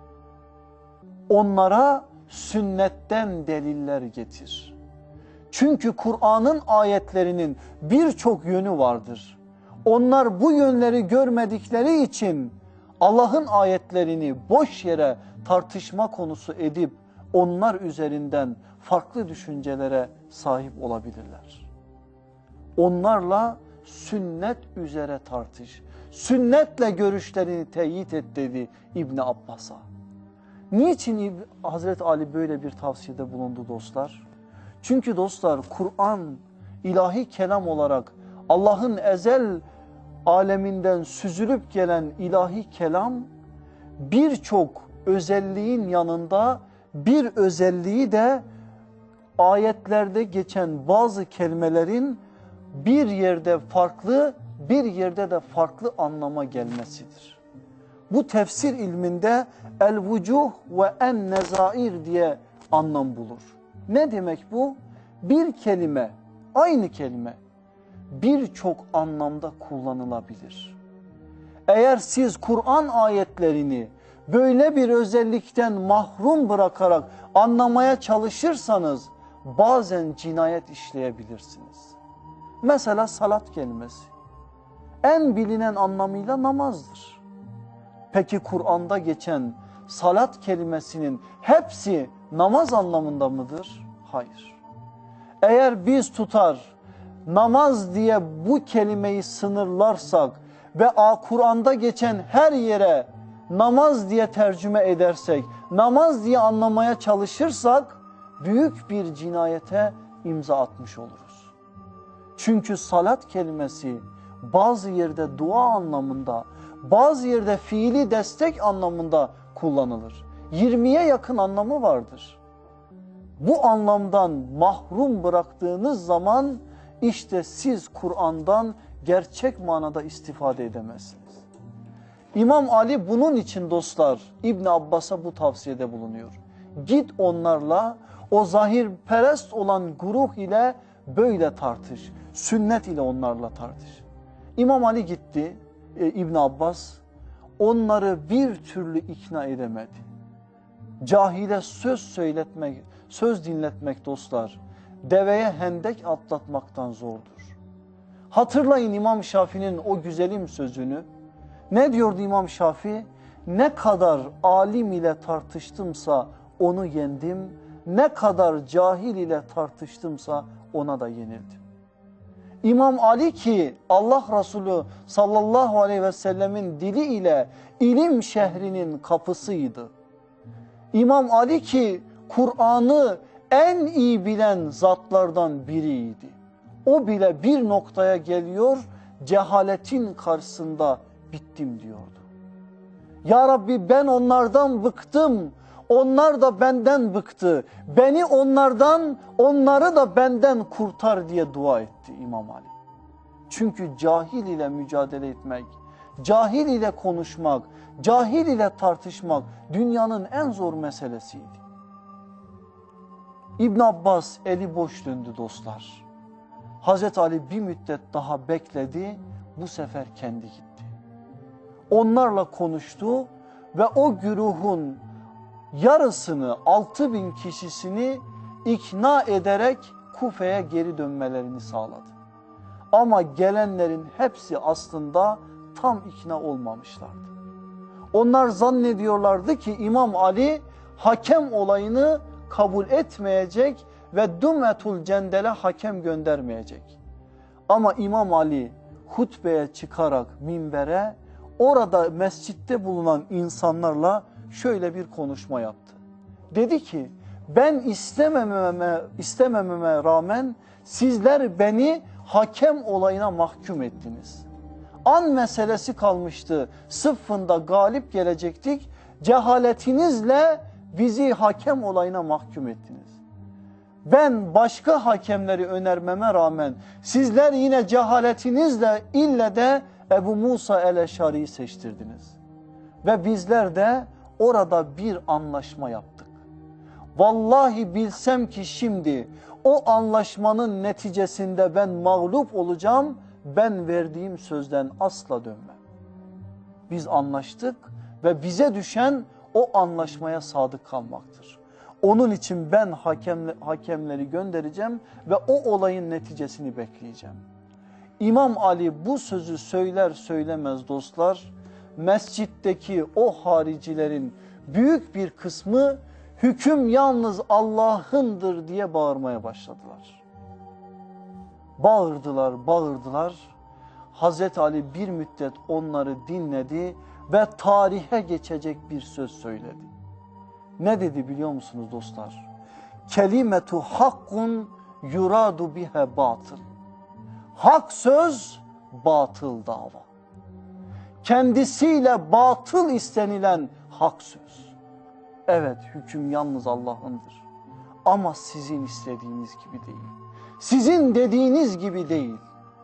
Onlara sünnetten deliller getir. Çünkü Kur'an'ın ayetlerinin birçok yönü vardır. Onlar bu yönleri görmedikleri için Allah'ın ayetlerini boş yere tartışma konusu edip onlar üzerinden farklı düşüncelere sahip olabilirler. Onlarla sünnet üzere tartış. Sünnetle görüşlerini teyit et dedi İbni Abbas'a. Niçin Hazreti Ali böyle bir tavsiyede bulundu dostlar? Çünkü dostlar Kur'an ilahi kelam olarak Allah'ın ezel aleminden süzülüp gelen ilahi kelam birçok özelliğin yanında bir özelliği de ayetlerde geçen bazı kelimelerin bir yerde farklı bir yerde de farklı anlama gelmesidir. Bu tefsir ilminde el-vucuh ve en-nezair diye anlam bulur. Ne demek bu? Bir kelime, aynı kelime birçok anlamda kullanılabilir. Eğer siz Kur'an ayetlerini böyle bir özellikten mahrum bırakarak anlamaya çalışırsanız bazen cinayet işleyebilirsiniz. Mesela salat kelimesi en bilinen anlamıyla namazdır. Peki Kur'an'da geçen salat kelimesinin hepsi namaz anlamında mıdır? Hayır. Eğer biz tutar namaz diye bu kelimeyi sınırlarsak ve Kur'an'da geçen her yere namaz diye tercüme edersek, namaz diye anlamaya çalışırsak büyük bir cinayete imza atmış oluruz. Çünkü salat kelimesi bazı yerde dua anlamında, bazı yerde fiili destek anlamında kullanılır. yirmiye yakın anlamı vardır. Bu anlamdan mahrum bıraktığınız zaman işte siz Kur'an'dan gerçek manada istifade edemezsiniz. İmam Ali bunun için dostlar İbn Abbas'a bu tavsiyede bulunuyor. Git onlarla, o zahirperest olan güruh ile böyle tartış. Sünnet ile onlarla tartış. İmam Ali gitti, e, İbn Abbas onları bir türlü ikna edemedi. Cahile söz söyletmek, söz dinletmek dostlar, deveye hendek atlatmaktan zordur. Hatırlayın İmam Şafii'nin o güzelim sözünü. Ne diyordu İmam Şafii? Ne kadar alim ile tartıştımsa onu yendim, ne kadar cahil ile tartıştımsa ona da yenildim. İmam Ali ki Allah Resulü sallallahu aleyhi ve sellemin dili ile ilim şehrinin kapısıydı. İmam Ali ki Kur'an'ı en iyi bilen zatlardan biriydi. O bile bir noktaya geliyor, cehaletin karşısında bittim diyordu. Ya Rabbi ben onlardan bıktım, onlar da benden bıktı. Beni onlardan, onları da benden kurtar diye dua etti İmam Ali. Çünkü cahil ile mücadele etmek, cahil ile konuşmak, cahil ile tartışmak dünyanın en zor meselesiydi. İbn Abbas eli boş döndü dostlar. Hazreti Ali bir müddet daha bekledi, bu sefer kendi gitti. Onlarla konuştu ve o güruhun yarısını, altı bin kişisini ikna ederek Kufe'ye geri dönmelerini sağladı. Ama gelenlerin hepsi aslında tam ikna olmamışlardı. Onlar zannediyorlardı ki İmam Ali hakem olayını kabul etmeyecek ve Dumetul Cendel'e hakem göndermeyecek. Ama İmam Ali hutbeye çıkarak minbere, orada mescitte bulunan insanlarla şöyle bir konuşma yaptı. Dedi ki ben istemememe, istemememe rağmen sizler beni hakem olayına mahkum ettiniz. An meselesi kalmıştı. Sıffında galip gelecektik. Cehaletinizle bizi hakem olayına mahkum ettiniz. Ben başka hakemleri önermeme rağmen sizler yine cehaletinizle ille de Ebu Musa el-Eşari'yi seçtirdiniz. Ve bizler de orada bir anlaşma yaptık. Vallahi bilsem ki şimdi o anlaşmanın neticesinde ben mağlup olacağım, ben verdiğim sözden asla dönmem. Biz anlaştık ve bize düşen o anlaşmaya sadık kalmaktır. Onun için ben hakemle, hakemleri göndereceğim ve o olayın neticesini bekleyeceğim. İmam Ali bu sözü söyler söylemez dostlar, mescitteki o haricilerin büyük bir kısmı hüküm yalnız Allah'ındır diye bağırmaya başladılar. Bağırdılar, bağırdılar. Hazreti Ali bir müddet onları dinledi ve tarihe geçecek bir söz söyledi. Ne dedi biliyor musunuz dostlar? Kelimetu hakkun yuradu bihe batıl. Hak söz, batıl dava. Kendisiyle batıl istenilen hak söz. Evet, hüküm yalnız Allah'ındır. Ama sizin istediğiniz gibi değil. Sizin dediğiniz gibi değil.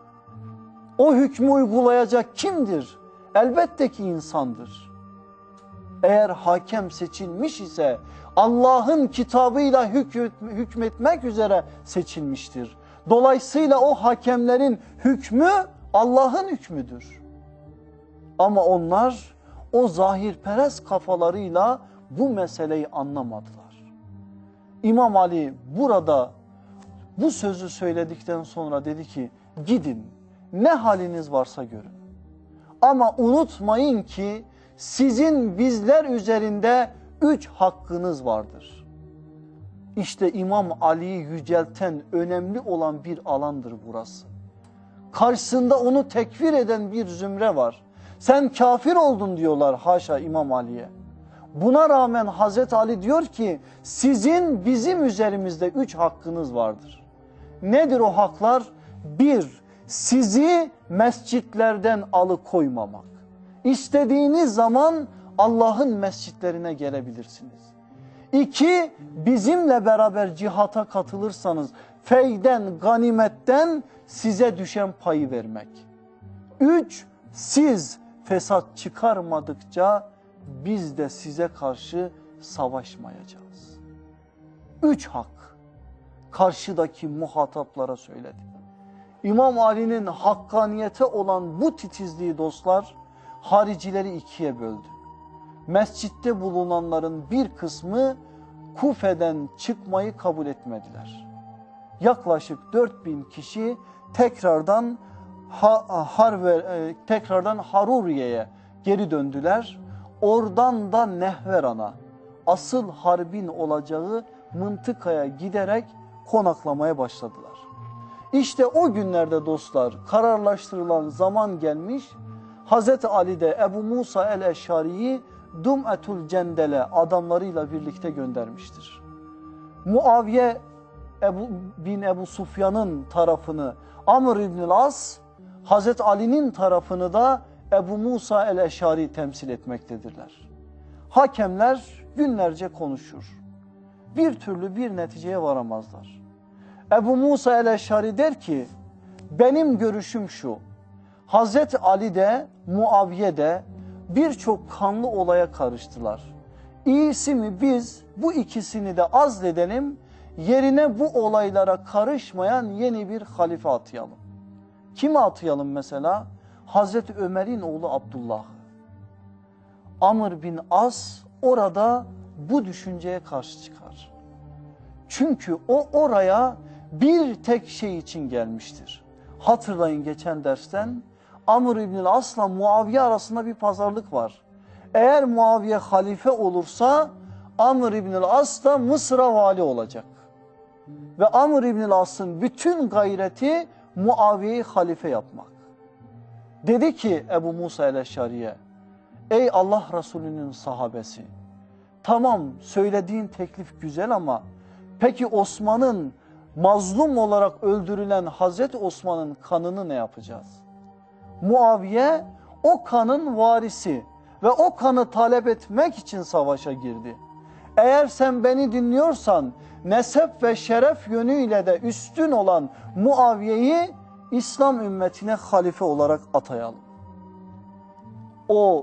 O hükmü uygulayacak kimdir? Elbette ki insandır. Eğer hakem seçilmiş ise Allah'ın kitabıyla hükmetmek üzere seçilmiştir. Dolayısıyla o hakemlerin hükmü Allah'ın hükmüdür. Ama onlar o zahirperest kafalarıyla bu meseleyi anlamadılar. İmam Ali burada bu sözü söyledikten sonra dedi ki gidin ne haliniz varsa görün. Ama unutmayın ki sizin bizler üzerinde üç hakkınız vardır. İşte İmam Ali'yi yücelten önemli olan bir alandır burası. Karşısında onu tekfir eden bir zümre var. Sen kafir oldun diyorlar haşa İmam Ali'ye. Buna rağmen Hazreti Ali diyor ki sizin bizim üzerimizde üç hakkınız vardır. Nedir o haklar? Bir, sizi mescitlerden alıkoymamak. İstediğiniz zaman Allah'ın mescitlerine gelebilirsiniz. İki, bizimle beraber cihata katılırsanız feyden, ganimetten size düşen payı vermek. Üç, siz fesat çıkarmadıkça biz de size karşı savaşmayacağız. Üç hak karşıdaki muhataplara söyledi. İmam Ali'nin hakkaniyete olan bu titizliği dostlar haricileri ikiye böldü. Mescitte bulunanların bir kısmı Kufe'den çıkmayı kabul etmediler. Yaklaşık dört bin kişi tekrardan ha, Harve, tekrardan Haruriye'ye geri döndüler. Oradan da Nehveran'a, asıl harbin olacağı mıntıkaya giderek konaklamaya başladılar. İşte o günlerde dostlar kararlaştırılan zaman gelmiş. Hazreti Ali de Ebu Musa el-Eşşari'yi Dum'etul Cendel'e adamlarıyla birlikte göndermiştir. Muaviye Ebu, bin Ebu Sufyan'ın tarafını Amr İbnül As, Hazreti Ali'nin tarafını da Ebu Musa el-Eşşari temsil etmektedirler. Hakemler günlerce konuşur. Bir türlü bir neticeye varamazlar. Ebu Musa el-Eşşari der ki benim görüşüm şu. Hazreti Ali de Muaviye de birçok kanlı olaya karıştılar. İyisi mi biz bu ikisini de azledelim, yerine bu olaylara karışmayan yeni bir halife atayalım. Kimi atayalım mesela? Hazreti Ömer'in oğlu Abdullah. Amr bin As orada bu düşünceye karşı çıkar. Çünkü o oraya bir tek şey için gelmiştir. Hatırlayın geçen dersten Amr İbnül As'la Muaviye arasında bir pazarlık var. Eğer Muaviye halife olursa Amr İbnül As da Mısır'a vali olacak. Ve Amr İbnül As'ın bütün gayreti Muaviye'yi halife yapmak. Dedi ki Ebu Musa el-Eşşari'ye, ey Allah Resulü'nün sahabesi, tamam söylediğin teklif güzel ama peki Osman'ın mazlum olarak öldürülen Hazreti Osman'ın kanını ne yapacağız? Muaviye o kanın varisi ve o kanı talep etmek için savaşa girdi. Eğer sen beni dinliyorsan nesep ve şeref yönüyle de üstün olan Muaviye'yi İslam ümmetine halife olarak atayalım. O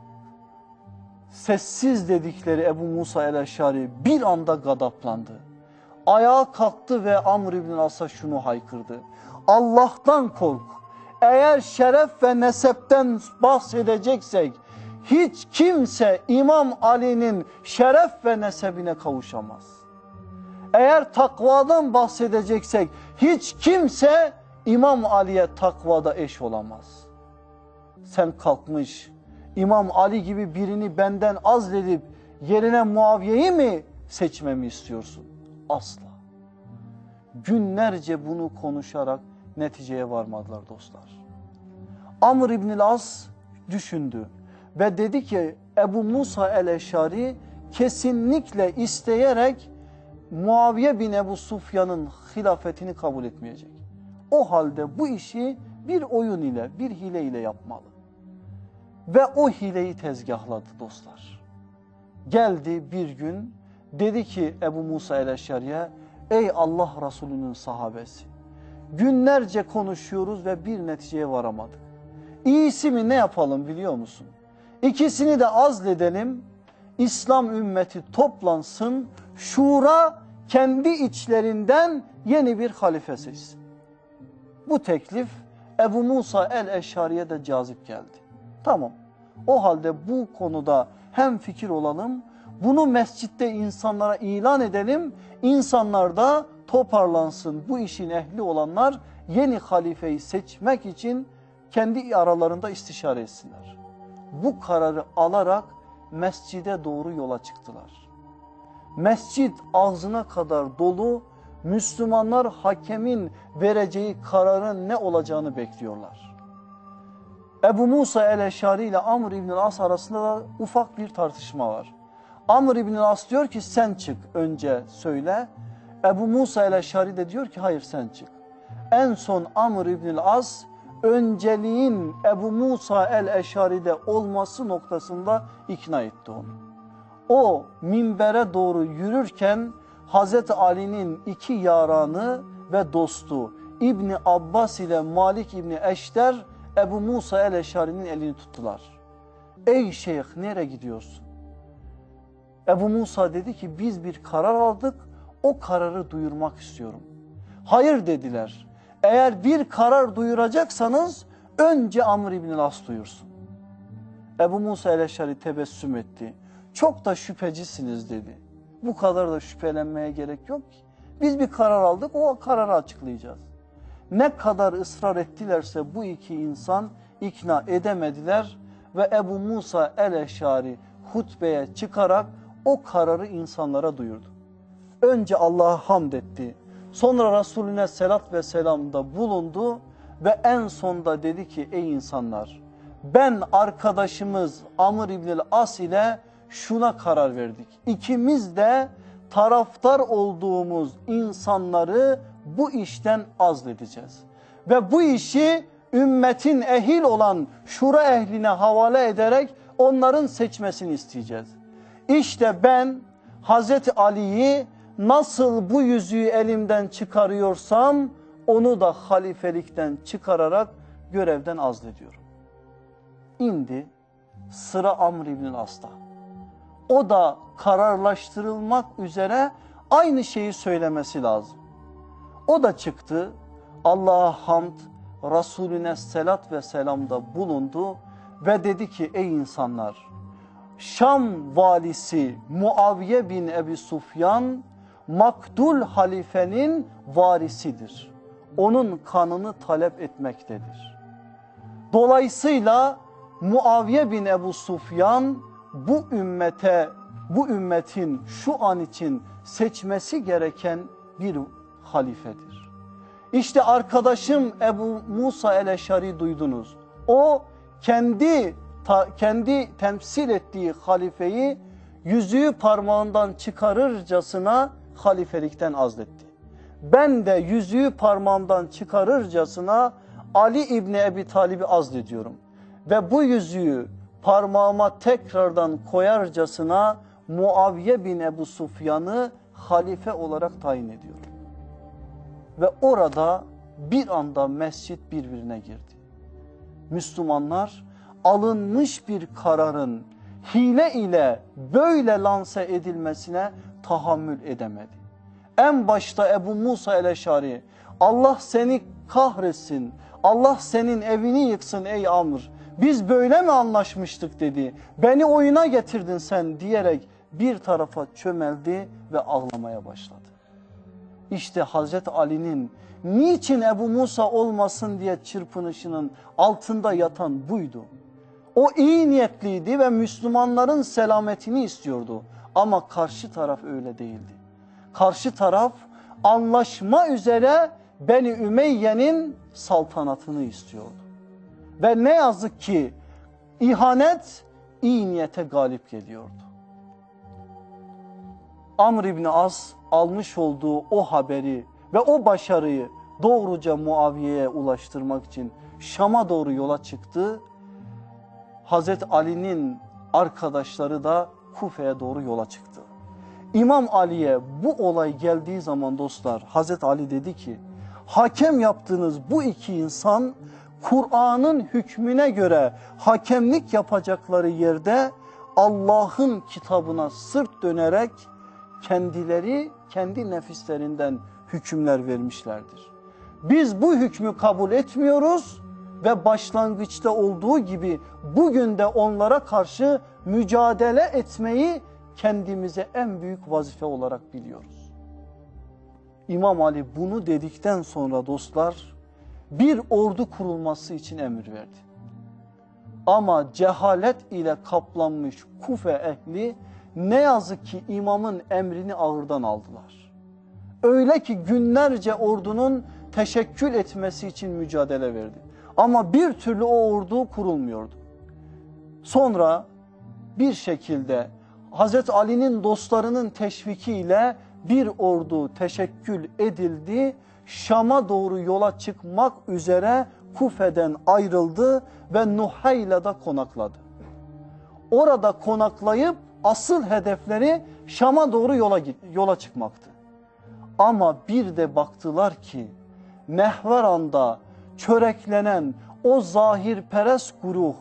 sessiz dedikleri Ebu Musa el-Eşşari bir anda gadaplandı. Ayağa kalktı ve Amr İbn As'a şunu haykırdı. Allah'tan kork. Eğer şeref ve nesepten bahsedeceksek hiç kimse İmam Ali'nin şeref ve nesebine kavuşamaz. Eğer takvadan bahsedeceksek hiç kimse İmam Ali'ye takvada eş olamaz. Sen kalkmış İmam Ali gibi birini benden azledip yerine Muaviye'yi mi seçmemi istiyorsun? Asla. Günlerce bunu konuşarak neticeye varmadılar dostlar. Amr İbnül As düşündü ve dedi ki Ebu Musa el-Eşşari kesinlikle isteyerek Muaviye bin Ebu Sufyan'ın hilafetini kabul etmeyecek. O halde bu işi bir oyun ile, bir hile ile yapmalı. Ve o hileyi tezgahladı dostlar. Geldi bir gün dedi ki Ebu Musa el-Eşşari'ye, ey Allah Resulü'nün sahabesi, günlerce konuşuyoruz ve bir neticeye varamadık. İyisi mi ne yapalım biliyor musun? İkisini de azledelim, İslam ümmeti toplansın, şura kendi içlerinden yeni bir halife seçsin. Bu teklif Ebu Musa el-Eşşari'ye de cazip geldi. Tamam, o halde bu konuda hemfikir olalım, bunu mescitte insanlara ilan edelim, insanlar da toparlansın, bu işin ehli olanlar yeni halifeyi seçmek için kendi aralarında istişare etsinler. Bu kararı alarak mescide doğru yola çıktılar. Mescid ağzına kadar dolu, Müslümanlar hakemin vereceği kararın ne olacağını bekliyorlar. Ebu Musa el-Eşşari ile Amr İbn As arasında da ufak bir tartışma var. Amr İbn-i As diyor ki sen çık önce söyle. Ebu Musa el-Eşari de diyor ki hayır sen çık. En son Amr İbn-i As önceliğin Ebu Musa el-Eşari'de olması noktasında ikna etti onu. O minbere doğru yürürken Hazreti Ali'nin iki yaranı ve dostu İbni Abbas ile Malik İbni Eşter Ebu Musa el-Eşari'nin elini tuttular. Ey şeyh nereye gidiyorsun? Ebu Musa dedi ki biz bir karar aldık, o kararı duyurmak istiyorum. Hayır dediler. Eğer bir karar duyuracaksanız önce Amr İbn-i As duyursun. Ebu Musa el-Eşari tebessüm etti. Çok da şüphecisiniz dedi. Bu kadar da şüphelenmeye gerek yok ki. Biz bir karar aldık, o kararı açıklayacağız. Ne kadar ısrar ettilerse bu iki insan ikna edemediler ve Ebu Musa el-Eşari hutbeye çıkarak o kararı insanlara duyurdu. Önce Allah'a hamd etti. Sonra Resulüne selat ve selamda bulundu ve en sonda dedi ki ey insanlar ben arkadaşımız Amr İbn-i As ile şuna karar verdik. İkimiz de taraftar olduğumuz insanları bu işten azledeceğiz. Ve bu işi ümmetin ehil olan şura ehline havale ederek onların seçmesini isteyeceğiz. İşte ben Hazreti Ali'yi nasıl bu yüzüğü elimden çıkarıyorsam onu da halifelikten çıkararak görevden azlediyorum. İndi sıra Amr İbn-i As'ta. O da kararlaştırılmak üzere aynı şeyi söylemesi lazım. O da çıktı, Allah'a hamd, Resulüne selat ve selamda bulundu ve dedi ki ey insanlar, Şam valisi Muaviye bin Ebi Sufyan maktul halifenin varisidir. Onun kanını talep etmektedir. Dolayısıyla Muaviye bin Ebu Sufyan bu ümmete, bu ümmetin şu an için seçmesi gereken bir halifedir. İşte arkadaşım Ebu Musa el-Eşari duydunuz. O kendi ta, kendi temsil ettiği halifeyi yüzüğü parmağından çıkarırcasına halifelikten azletti. Ben de yüzüğü parmağımdan çıkarırcasına Ali İbni Ebi Talib'i azlediyorum. Ve bu yüzüğü parmağıma tekrardan koyarcasına Muaviye bin Ebu Sufyan'ı halife olarak tayin ediyorum. Ve orada bir anda mescit birbirine girdi. Müslümanlar alınmış bir kararın hile ile böyle lanse edilmesine tahammül edemedi. En başta Ebu Musa el-Eşari Allah seni kahretsin, Allah senin evini yıksın ey Amr, biz böyle mi anlaşmıştık dedi. Beni oyuna getirdin sen diyerek bir tarafa çömeldi ve ağlamaya başladı. İşte Hazreti Ali'nin niçin Ebu Musa olmasın diye çırpınışının altında yatan buydu. O iyi niyetliydi ve Müslümanların selametini istiyordu. Ama karşı taraf öyle değildi. Karşı taraf anlaşma üzere Beni Ümeyye'nin saltanatını istiyordu. Ve ne yazık ki ihanet iyi niyete galip geliyordu. Amr İbni As almış olduğu o haberi ve o başarıyı doğruca Muaviye'ye ulaştırmak için Şam'a doğru yola çıktı. Hazreti Ali'nin arkadaşları da Kufe'ye doğru yola çıktı. İmam Ali'ye bu olay geldiği zaman dostlar Hazreti Ali dedi ki hakem yaptığınız bu iki insan Kur'an'ın hükmüne göre hakemlik yapacakları yerde Allah'ın kitabına sırt dönerek kendileri kendi nefislerinden hükümler vermişlerdir. Biz bu hükmü kabul etmiyoruz ve başlangıçta olduğu gibi bugün de onlara karşı mücadele etmeyi kendimize en büyük vazife olarak biliyoruz. İmam Ali bunu dedikten sonra dostlar bir ordu kurulması için emir verdi. Ama cehalet ile kaplanmış Kufe ehli ne yazık ki imamın emrini ağırdan aldılar. Öyle ki günlerce ordunun teşekkül etmesi için mücadele verdi. Ama bir türlü o ordu kurulmuyordu. Sonra bir şekilde Hazreti Ali'nin dostlarının teşvikiyle bir ordu teşekkül edildi. Şam'a doğru yola çıkmak üzere Kufe'den ayrıldı ve Nuhayla'da konakladı. Orada konaklayıp asıl hedefleri Şam'a doğru yola, yola çıkmaktı. Ama bir de baktılar ki Nehveran'da çöreklenen o zahirperest güruh,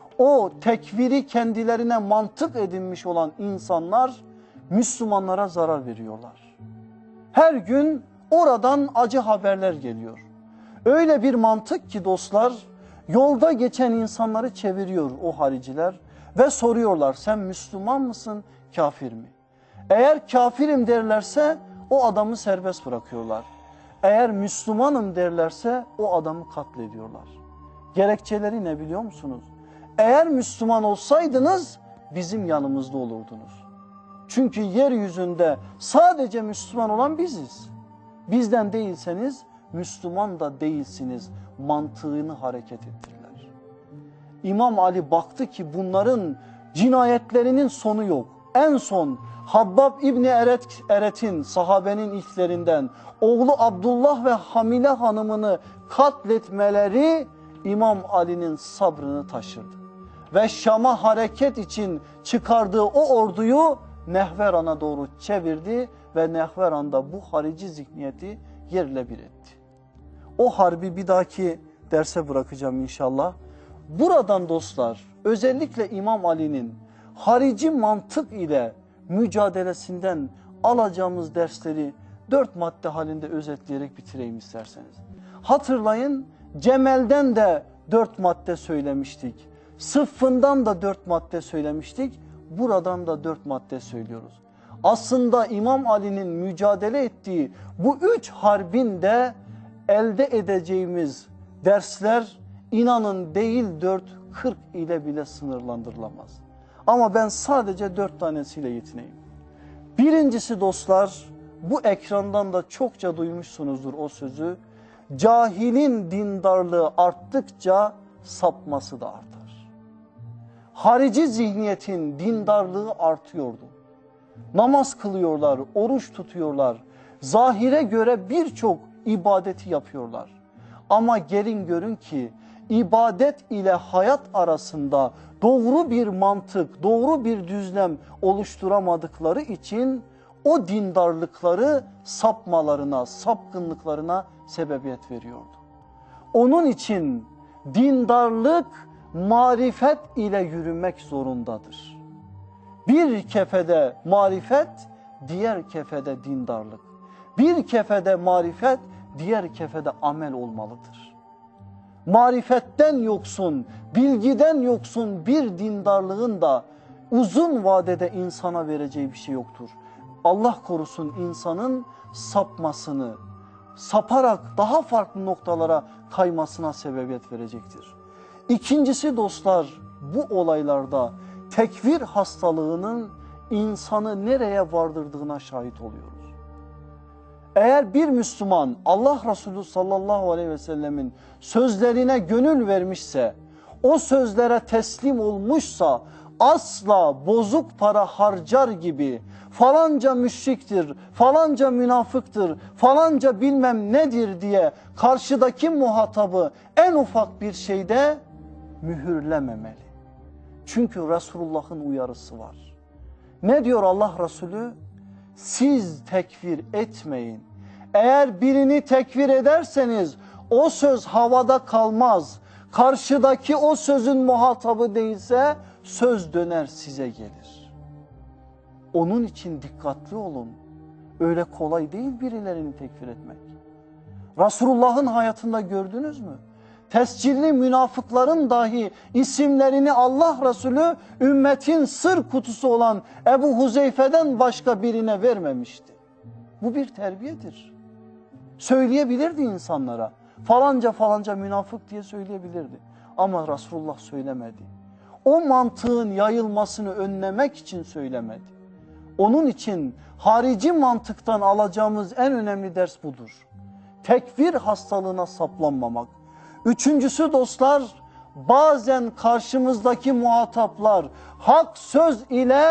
o tekviri kendilerine mantık edinmiş olan insanlar Müslümanlara zarar veriyorlar. Her gün oradan acı haberler geliyor. Öyle bir mantık ki dostlar, yolda geçen insanları çeviriyor o hariciler ve soruyorlar, sen Müslüman mısın, kafir mi? Eğer kafirim derlerse o adamı serbest bırakıyorlar. Eğer Müslümanım derlerse o adamı katlediyorlar. Gerekçeleri ne biliyor musunuz? Eğer Müslüman olsaydınız bizim yanımızda olurdunuz. Çünkü yeryüzünde sadece Müslüman olan biziz. Bizden değilseniz Müslüman da değilsiniz mantığını hareket ettirirler. İmam Ali baktı ki bunların cinayetlerinin sonu yok. En son Habbab İbni Eret, Eret'in sahabenin ilklerinden oğlu Abdullah ve Hamile hanımını katletmeleri İmam Ali'nin sabrını taşırdı. Ve Şam'a hareket için çıkardığı o orduyu Nehveran'a doğru çevirdi ve Nehveran'da bu harici zihniyeti yerle bir etti. O harbi bir dahaki derse bırakacağım inşallah. Buradan dostlar özellikle İmam Ali'nin harici mantık ile mücadelesinden alacağımız dersleri dört madde halinde özetleyerek bitireyim isterseniz. Hatırlayın, Cemel'den de dört madde söylemiştik. Sıffından da dört madde söylemiştik. Buradan da dört madde söylüyoruz. Aslında İmam Ali'nin mücadele ettiği bu üç harbin de elde edeceğimiz dersler inanın değil dört, kırk ile bile sınırlandırılamaz. Ama ben sadece dört tanesiyle yetineyim. Birincisi dostlar, bu ekrandan da çokça duymuşsunuzdur o sözü. Cahilin dindarlığı arttıkça sapması da artar. Harici zihniyetin dindarlığı artıyordu. Namaz kılıyorlar, oruç tutuyorlar. Zahire göre birçok ibadeti yapıyorlar. Ama gelin görün ki ibadet ile hayat arasında doğru bir mantık, doğru bir düzlem oluşturamadıkları için o dindarlıkları sapmalarına, sapkınlıklarına sebebiyet veriyordu. Onun için dindarlık marifet ile yürümek zorundadır. Bir kefede marifet, diğer kefede dindarlık. Bir kefede marifet, diğer kefede amel olmalıdır. Marifetten yoksun, bilgiden yoksun bir dindarlığın da uzun vadede insana vereceği bir şey yoktur. Allah korusun insanın sapmasını, saparak daha farklı noktalara kaymasına sebebiyet verecektir. İkincisi dostlar, bu olaylarda tekfir hastalığının insanı nereye vardırdığına şahit oluyoruz. Eğer bir Müslüman Allah Resulü sallallahu aleyhi ve sellemin sözlerine gönül vermişse, o sözlere teslim olmuşsa asla bozuk para harcar gibi falanca müşriktir, falanca münafıktır, falanca bilmem nedir diye karşıdaki muhatabı en ufak bir şeyde mühürlememeli. Çünkü Resulullah'ın uyarısı var. Ne diyor Allah Resulü? Siz tekfir etmeyin. Eğer birini tekfir ederseniz o söz havada kalmaz. Karşıdaki o sözün muhatabı değilse söz döner size gelir. Onun için dikkatli olun. Öyle kolay değil birilerini tekfir etmek. Resulullah'ın hayatında gördünüz mü? Tescilli münafıkların dahi isimlerini Allah Resulü ümmetin sır kutusu olan Ebu Huzeyfe'den başka birine vermemişti. Bu bir terbiyedir. Söyleyebilirdi insanlara. Falanca falanca münafık diye söyleyebilirdi. Ama Resulullah söylemedi. O mantığın yayılmasını önlemek için söylemedi. Onun için harici mantıktan alacağımız en önemli ders budur. Tekfir hastalığına saplanmamak. Üçüncüsü dostlar, bazen karşımızdaki muhataplar hak söz ile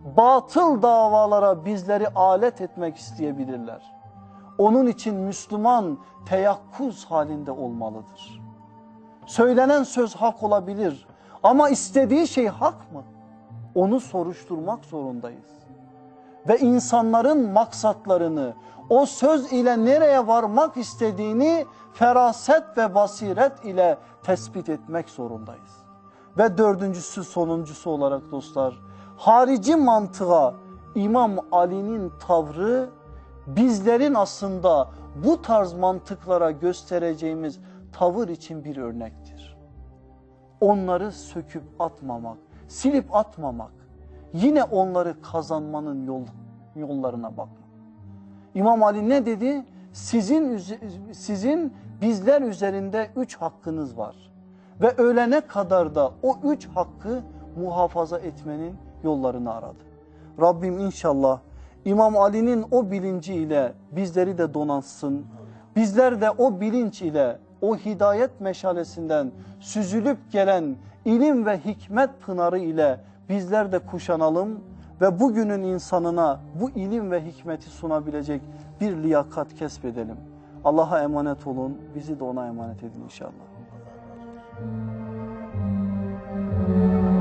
batıl davalara bizleri alet etmek isteyebilirler. Onun için Müslüman teyakkuz halinde olmalıdır. Söylenen söz hak olabilir ama istediği şey hak mı? Onu soruşturmak zorundayız. Ve insanların maksatlarını, o söz ile nereye varmak istediğini feraset ve basiret ile tespit etmek zorundayız. Ve dördüncüsü, sonuncusu olarak dostlar, harici mantığa İmam Ali'nin tavrı bizlerin aslında bu tarz mantıklara göstereceğimiz tavır için bir örnektir. Onları söküp atmamak, silip atmamak, yine onları kazanmanın yol, yollarına bakmak. İmam Ali ne dedi? Sizin, sizin bizler üzerinde üç hakkınız var. Ve ölene kadar da o üç hakkı muhafaza etmenin yollarını aradı. Rabbim inşallah İmam Ali'nin o bilinciyle bizleri de donatsın. Bizler de o bilinç ile, o hidayet meşalesinden süzülüp gelen ilim ve hikmet pınarı ile bizler de kuşanalım ve bugünün insanına bu ilim ve hikmeti sunabilecek bir liyakat kesbedelim. Allah'a emanet olun, bizi de ona emanet edin inşallah.